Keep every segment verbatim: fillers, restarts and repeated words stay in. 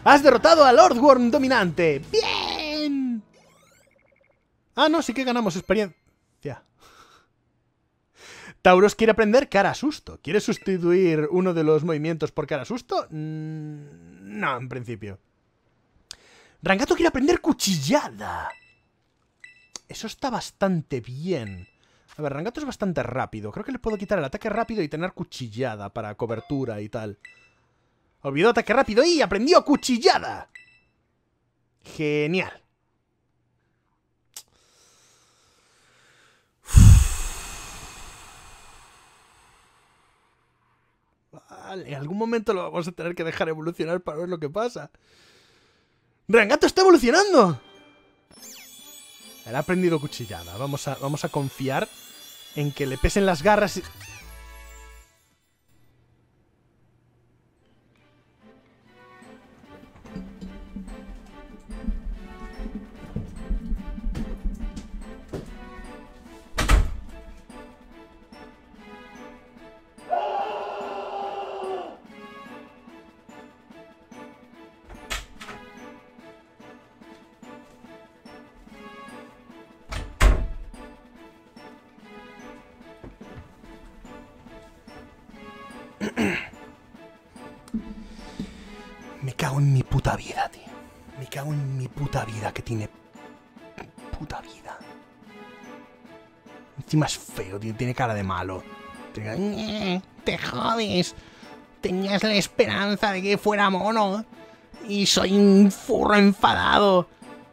¡Has derrotado al Earthworm dominante! ¡Bien! Ah, no, sí que ganamos experiencia. Tauros quiere aprender cara susto. ¿Quieres sustituir uno de los movimientos por cara susto? Mm, no, en principio. Rangato quiere aprender cuchillada. Eso está bastante bien. A ver, Rangato es bastante rápido. Creo que le puedo quitar el ataque rápido y tener cuchillada para cobertura y tal. Olvidó ataque rápido y aprendió cuchillada. Genial. Vale, en algún momento lo vamos a tener que dejar evolucionar para ver lo que pasa. ¡Rangato está evolucionando! Él ha aprendido cuchillada. Vamos a, vamos a confiar en que le pesen las garras y... Me cago en mi puta vida, tío. Me cago en mi puta vida que tiene... Puta vida. Encima es feo, tío. Tiene cara de malo. Tiene... Te jodes. Tenías la esperanza de que fuera mono. Y soy un furro enfadado.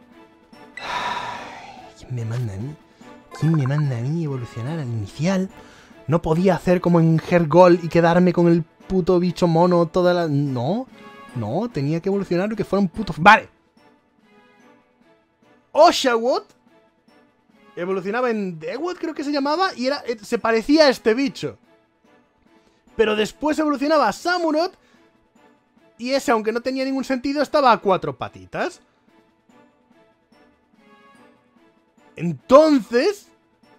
¿Quién me manda a mí? ¿Quién me manda a mí evolucionar al inicial? No podía hacer como en Hergol y quedarme con el puto bicho mono toda la... No... No, tenía que evolucionar que fuera un puto... ¡Vale! Oshawott evolucionaba en Dewott, creo que se llamaba, y era, se parecía a este bicho. Pero después evolucionaba a Samurott, y ese, aunque no tenía ningún sentido, estaba a cuatro patitas. Entonces...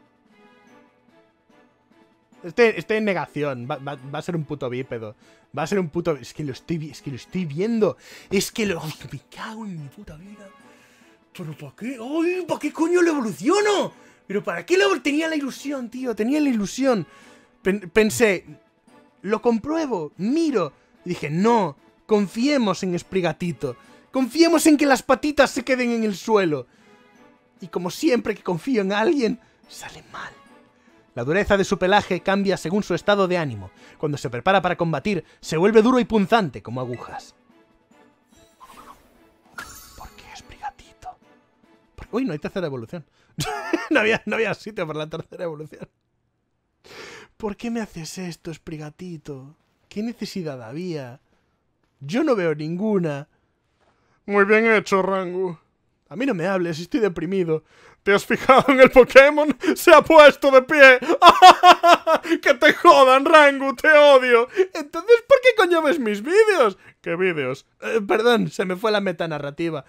Este, este en negación. Va, va, va a ser un puto bípedo. Va a ser un puto... Es que lo estoy, es que lo estoy viendo. Es que lo... Me cago en mi puta vida. ¿Pero para qué? ¡Ay! ¿Para qué coño lo evoluciono? ¿Pero para qué lo... Tenía la ilusión, tío. Tenía la ilusión. Pen, pensé... Lo compruebo. Miro. Y dije, no. Confiemos en Sprigatito. Confiemos en que las patitas se queden en el suelo. Y como siempre que confío en alguien, sale mal. La dureza de su pelaje cambia según su estado de ánimo. Cuando se prepara para combatir, se vuelve duro y punzante como agujas. ¿Por qué Sprigatito? Porque... Uy, no hay tercera evolución. no, había, no había sitio para la tercera evolución. ¿Por qué me haces esto, Sprigatito? ¿Qué necesidad había? Yo no veo ninguna. Muy bien hecho, Rangu. A mí no me hables, estoy deprimido. ¿Te has fijado en el Pokémon? ¡Se ha puesto de pie! ¡Que te jodan, Rangu! ¡Te odio! Entonces, ¿por qué coño ves mis vídeos? ¿Qué vídeos? Eh, perdón, se me fue la metanarrativa.